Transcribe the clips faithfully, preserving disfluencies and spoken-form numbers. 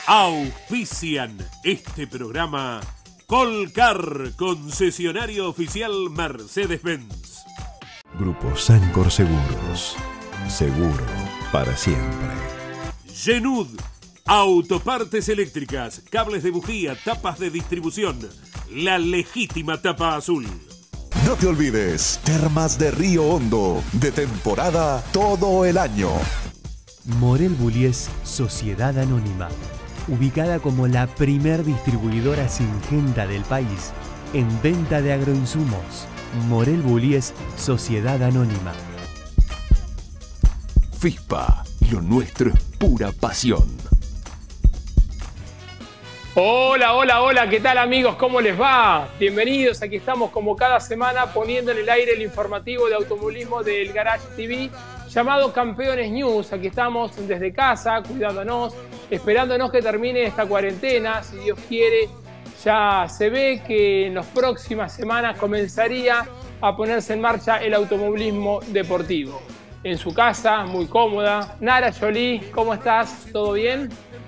Auspician este programa Colcar, concesionario oficial Mercedes-Benz. Grupo Sancor Seguros. Seguro para siempre. Genud, autopartes eléctricas, cables de bujía, tapas de distribución. La legítima tapa azul. No te olvides, Termas de Río Hondo, de temporada todo el año. Morel Bullies Sociedad Anónima, ubicada como la primer distribuidora singenta del país en venta de agroinsumos. Morel Bullies Sociedad Anónima. FISPA, lo nuestro es pura pasión. Hola, hola, hola, ¿qué tal amigos? ¿Cómo les va? Bienvenidos, aquí estamos como cada semana poniendo en el aire el informativo de automovilismo del Garage T V llamado Campeones News. Aquí estamos desde casa, cuidándonos, esperándonos que termine esta cuarentena. Si Dios quiere, ya se ve que en las próximas semanas comenzaría a ponerse en marcha el automovilismo deportivo. En su casa, muy cómoda. Nara Jolie, ¿cómo estás? ¿Todo bien?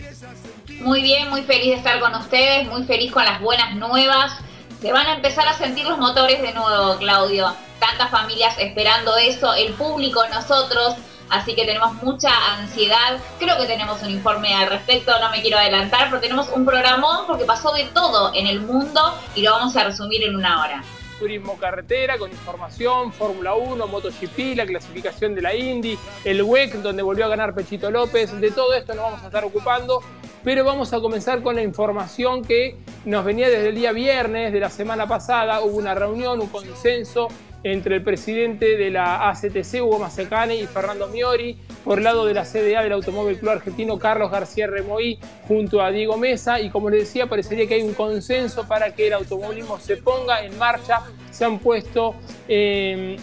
Muy bien, muy feliz de estar con ustedes, muy feliz con las buenas nuevas. Se van a empezar a sentir los motores de nuevo, Claudio. Tantas familias esperando eso, el público, nosotros, así que tenemos mucha ansiedad. Creo que tenemos un informe al respecto, no me quiero adelantar, pero tenemos un programón porque pasó de todo en el mundo y lo vamos a resumir en una hora. Turismo carretera con información, Fórmula uno, MotoGP, la clasificación de la Indy, el W E C donde volvió a ganar Pechito López. De todo esto nos vamos a estar ocupando, pero vamos a comenzar con la información que nos venía desde el día viernes de la semana pasada. Hubo una reunión, un consenso entre el presidente de la A C T C, Hugo Mazzecane, y Fernando Miori, por el lado de la C D A del Automóvil Club Argentino, Carlos García Remoí, junto a Diego Mesa, y como les decía, parecería que hay un consenso para que el automovilismo se ponga en marcha. Se han puesto eh,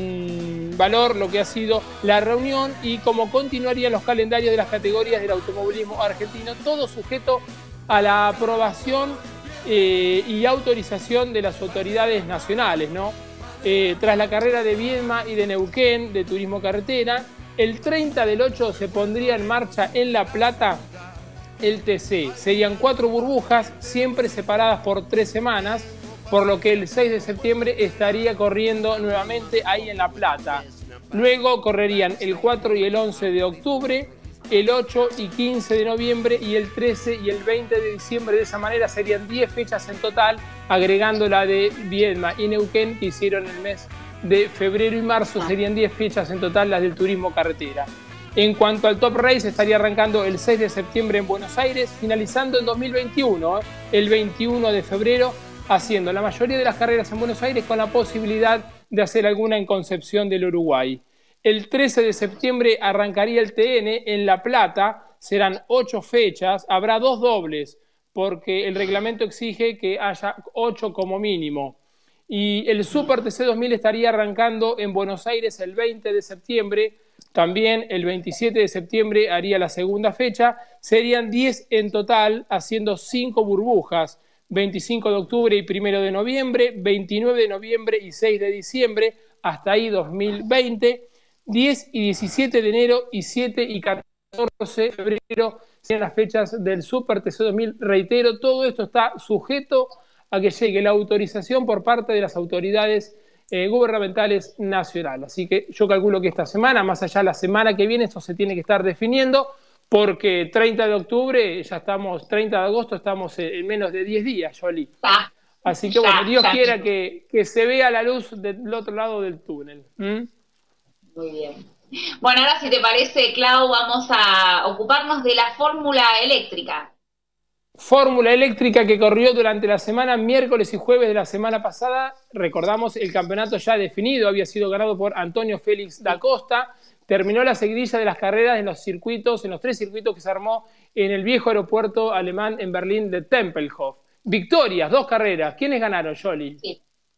en valor lo que ha sido la reunión y cómo continuarían los calendarios de las categorías del automovilismo argentino, todo sujeto a la aprobación eh, y autorización de las autoridades nacionales, ¿no? Eh, tras la carrera de Viedma y de Neuquén de turismo carretera, el treinta del ocho se pondría en marcha en La Plata el T C. Serían cuatro burbujas, siempre separadas por tres semanas, por lo que el seis de septiembre estaría corriendo nuevamente ahí en La Plata. Luego correrían el cuatro y el once de octubre, el ocho y quince de noviembre y el trece y el veinte de diciembre. De esa manera serían diez fechas en total, agregando la de Viedma y Neuquén que hicieron el mes de febrero y marzo. Serían diez fechas en total las del turismo carretera. En cuanto al Top Race, estaría arrancando el seis de septiembre en Buenos Aires, finalizando en dos mil veintiuno, ¿eh? el veintiuno de febrero, haciendo la mayoría de las carreras en Buenos Aires con la posibilidad de hacer alguna en Concepción del Uruguay. El trece de septiembre arrancaría el T N en La Plata, serán ocho fechas, habrá dos dobles, porque el reglamento exige que haya ocho como mínimo. Y el Super T C dos mil estaría arrancando en Buenos Aires el veinte de septiembre, también el veintisiete de septiembre haría la segunda fecha, serían diez en total, haciendo cinco burbujas, veinticinco de octubre y primero de noviembre, veintinueve de noviembre y seis de diciembre, hasta ahí dos mil veinte, diez y diecisiete de enero y siete y catorce de febrero serían las fechas del Super T C dos mil. Reitero, todo esto está sujeto a que llegue la autorización por parte de las autoridades eh, gubernamentales nacionales. Así que yo calculo que esta semana, más allá de la semana que viene, esto se tiene que estar definiendo, porque treinta de octubre, ya estamos, treinta de agosto, estamos en menos de diez días, Jolie. Así que bueno, Dios quiera que, que se vea la luz del otro lado del túnel. ¿Mm? Muy bien. Bueno, ahora si te parece, Clau, vamos a ocuparnos de la fórmula eléctrica. Fórmula eléctrica que corrió durante la semana, miércoles y jueves de la semana pasada. Recordamos, el campeonato ya definido, había sido ganado por Antonio Félix da Costa. Terminó la seguidilla de las carreras en los circuitos, en los tres circuitos que se armó en el viejo aeropuerto alemán en Berlín de Tempelhof. Victorias, dos carreras. ¿Quiénes ganaron, Jolie? Sí.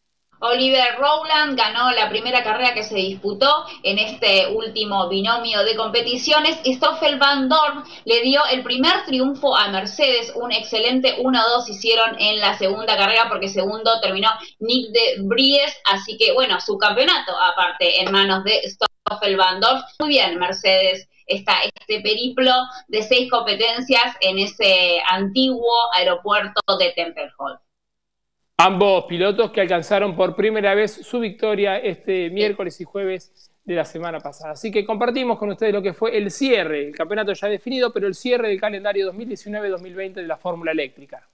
Oliver Rowland ganó la primera carrera que se disputó en este último binomio de competiciones y Stoffel Van Dorn le dio el primer triunfo a Mercedes. Un excelente uno dos hicieron en la segunda carrera porque segundo terminó Nick de Vries, así que bueno, su campeonato aparte en manos de Stoffel Van Dorn. Muy bien, Mercedes esta, este periplo de seis competencias en ese antiguo aeropuerto de Tempelhof. Ambos pilotos que alcanzaron por primera vez su victoria este miércoles y jueves de la semana pasada. Así que compartimos con ustedes lo que fue el cierre, el campeonato ya definido, pero el cierre del calendario dos mil diecinueve dos mil veinte de la Fórmula Eléctrica.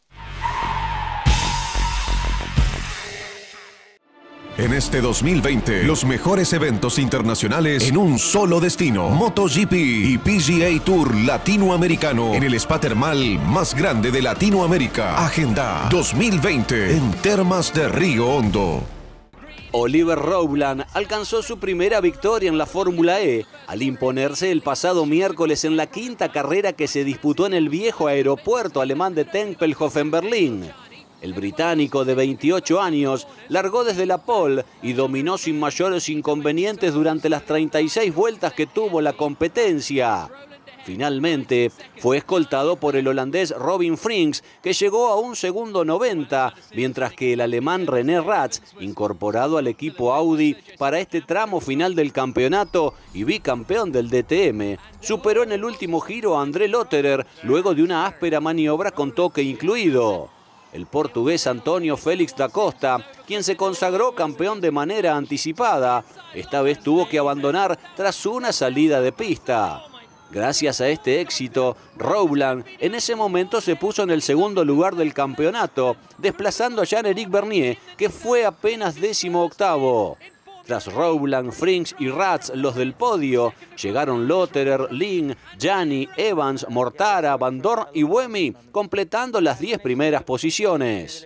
En este dos mil veinte, los mejores eventos internacionales en un solo destino. MotoGP y P G A Tour Latinoamericano en el spa termal más grande de Latinoamérica. Agenda dos mil veinte en Termas de Río Hondo. Oliver Rowland alcanzó su primera victoria en la Fórmula E al imponerse el pasado miércoles en la quinta carrera que se disputó en el viejo aeropuerto alemán de Tempelhof en Berlín. El británico de veintiocho años largó desde la pole y dominó sin mayores inconvenientes durante las treinta y seis vueltas que tuvo la competencia. Finalmente, fue escoltado por el holandés Robin Frings, que llegó a un segundo noventa, mientras que el alemán René Ratz, incorporado al equipo Audi para este tramo final del campeonato y bicampeón del D T M, superó en el último giro a André Lotterer luego de una áspera maniobra con toque incluido. El portugués Antonio Félix da Costa, quien se consagró campeón de manera anticipada, esta vez tuvo que abandonar tras una salida de pista. Gracias a este éxito, Rowland en ese momento se puso en el segundo lugar del campeonato, desplazando a Jean-Éric Vergne, que fue apenas décimo octavo. Tras Rowland, Frings y Ratz, los del podio, llegaron Lotterer, Lin, Gianni, Evans, Mortara, Van Dorn y Buemi, completando las diez primeras posiciones.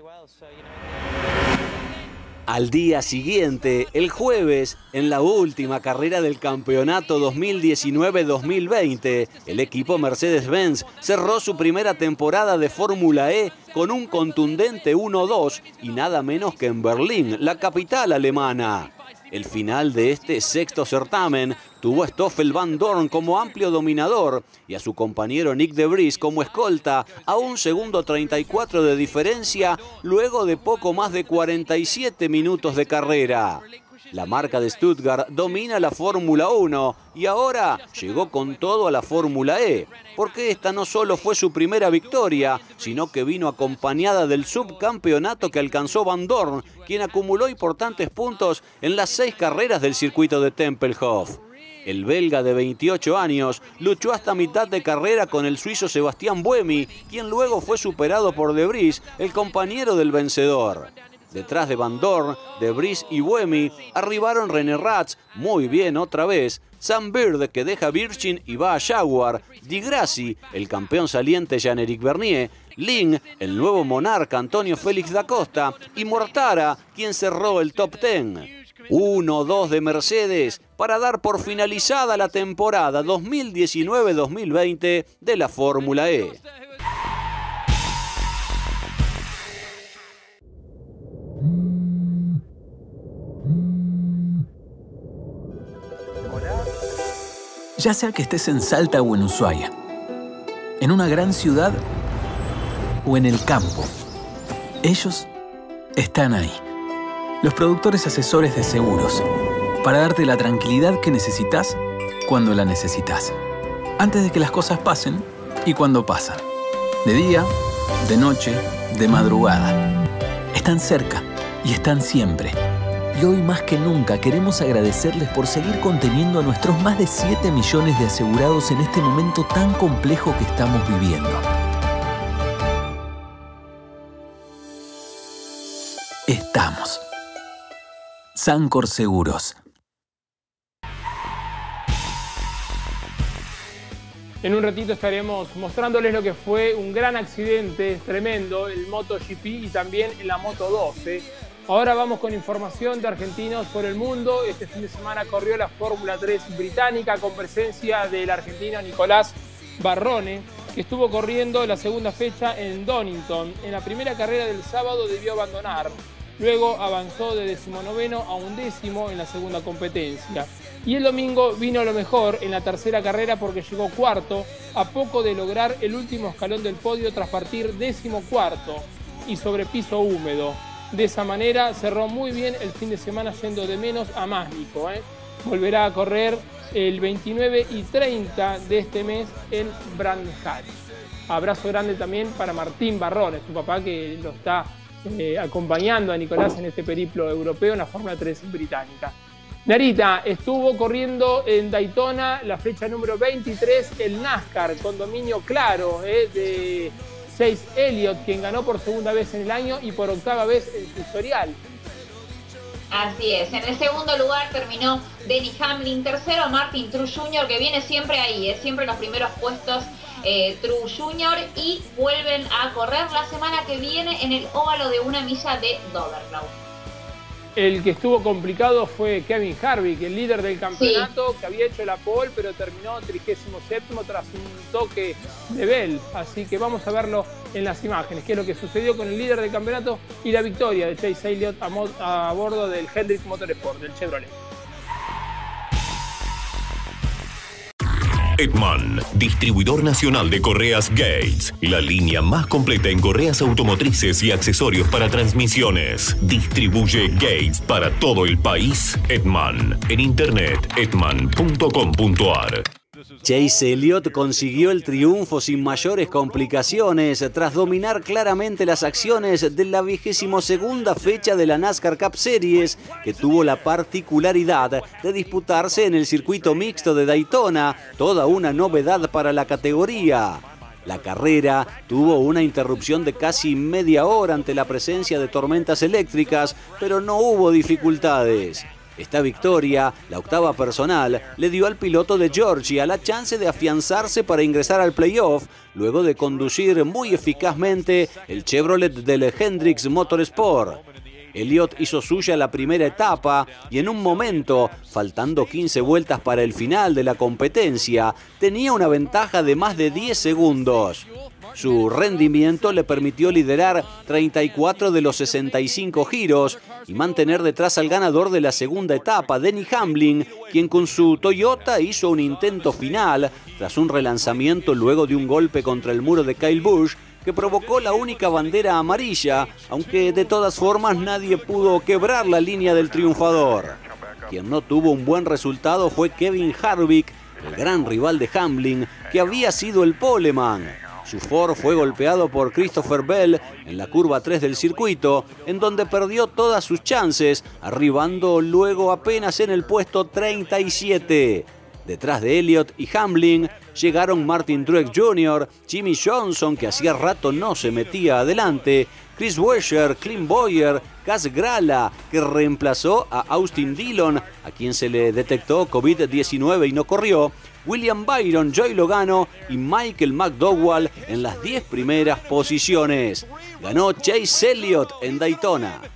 Al día siguiente, el jueves, en la última carrera del campeonato dos mil diecinueve dos mil veinte, el equipo Mercedes-Benz cerró su primera temporada de Fórmula E con un contundente uno dos y nada menos que en Berlín, la capital alemana. El final de este sexto certamen tuvo a Stoffel Van Dorn como amplio dominador y a su compañero Nick de Vries como escolta a un segundo treinta y cuatro de diferencia luego de poco más de cuarenta y siete minutos de carrera. La marca de Stuttgart domina la Fórmula uno y ahora llegó con todo a la Fórmula E, porque esta no solo fue su primera victoria, sino que vino acompañada del subcampeonato que alcanzó Van Dorn, quien acumuló importantes puntos en las seis carreras del circuito de Tempelhof. El belga de veintiocho años luchó hasta mitad de carrera con el suizo Sebastián Buemi, quien luego fue superado por De Vries, el compañero del vencedor. Detrás de Van Dorn, De Vries y Buemi arribaron René Ratz, muy bien otra vez, Sam Bird, que deja Virgin y va a Jaguar, Di Grassi, el campeón saliente Jean-Éric Vergne, Lin, el nuevo monarca Antonio Félix da Costa y Mortara, quien cerró el top ten. uno dos de Mercedes para dar por finalizada la temporada dos mil diecinueve dos mil veinte de la Fórmula E. Ya sea que estés en Salta o en Ushuaia, en una gran ciudad o en el campo, ellos están ahí. Los productores asesores de seguros, para darte la tranquilidad que necesitas cuando la necesitas. Antes de que las cosas pasen y cuando pasan. De día, de noche, de madrugada. Están cerca y están siempre. Y hoy más que nunca queremos agradecerles por seguir conteniendo a nuestros más de siete millones de asegurados en este momento tan complejo que estamos viviendo. Estamos. Sancor Seguros. En un ratito estaremos mostrándoles lo que fue un gran accidente tremendo, el MotoGP y también en la Moto doce. Ahora vamos con información de argentinos por el mundo. Este fin de semana corrió la Fórmula tres británica con presencia del argentino Nicolás Barrone, que estuvo corriendo la segunda fecha en Donington. En la primera carrera del sábado debió abandonar. Luego avanzó de decimonoveno a undécimo en la segunda competencia. Y el domingo vino lo mejor en la tercera carrera porque llegó cuarto, a poco de lograr el último escalón del podio tras partir décimo cuarto y sobre piso húmedo. De esa manera cerró muy bien el fin de semana yendo de menos a más, Nico, ¿eh? Volverá a correr el veintinueve y treinta de este mes en Brands Hatch. Abrazo grande también para Martín Barrón, su papá, que lo está eh, acompañando a Nicolás en este periplo europeo en la Fórmula tres británica. Narita estuvo corriendo en Daytona la fecha número veintitrés, el NASCAR, con dominio claro eh, de Chase Elliott, quien ganó por segunda vez en el año y por octava vez en su historial. Así es, en el segundo lugar terminó Denny Hamlin, tercero Martin Truex junior, que viene siempre ahí, eh, siempre en los primeros puestos eh, Truex junior, y vuelven a correr la semana que viene en el óvalo de una milla de Dover. El que estuvo complicado fue Kevin Harvick, el líder del campeonato, sí, que había hecho la pole, pero terminó trigésimo séptimo tras un toque de Bell. Así que vamos a verlo en las imágenes, qué es lo que sucedió con el líder del campeonato y la victoria de Chase Elliott a, a bordo del Hendrick Motorsport, del Chevrolet. Edman, distribuidor nacional de correas Gates, la línea más completa en correas automotrices y accesorios para transmisiones. Distribuye Gates para todo el país. Edman, en internet edman punto com punto ar. Chase Elliott consiguió el triunfo sin mayores complicaciones tras dominar claramente las acciones de la vigésimo segunda fecha de la NASCAR Cup Series, que tuvo la particularidad de disputarse en el circuito mixto de Daytona, toda una novedad para la categoría. La carrera tuvo una interrupción de casi media hora ante la presencia de tormentas eléctricas, pero no hubo dificultades. Esta victoria, la octava personal, le dio al piloto de Georgia la chance de afianzarse para ingresar al playoff, luego de conducir muy eficazmente el Chevrolet del Hendrick Motorsport. Elliott hizo suya la primera etapa y en un momento, faltando quince vueltas para el final de la competencia, tenía una ventaja de más de diez segundos. Su rendimiento le permitió liderar treinta y cuatro de los sesenta y cinco giros y mantener detrás al ganador de la segunda etapa, Denny Hamlin, quien con su Toyota hizo un intento final tras un relanzamiento luego de un golpe contra el muro de Kyle Busch que provocó la única bandera amarilla, aunque de todas formas nadie pudo quebrar la línea del triunfador. Quien no tuvo un buen resultado fue Kevin Harvick, el gran rival de Hamlin, que había sido el poleman. Su Ford fue golpeado por Christopher Bell en la curva tres del circuito, en donde perdió todas sus chances, arribando luego apenas en el puesto treinta y siete. Detrás de Elliott y Hamlin llegaron Martin Truex junior, Jimmy Johnson, que hacía rato no se metía adelante, Chris Buescher, Clint Bowyer, Gus Gralla, que reemplazó a Austin Dillon, a quien se le detectó COVID diecinueve y no corrió, William Byron, Joey Logano y Michael McDowell en las diez primeras posiciones. Ganó Chase Elliott en Daytona.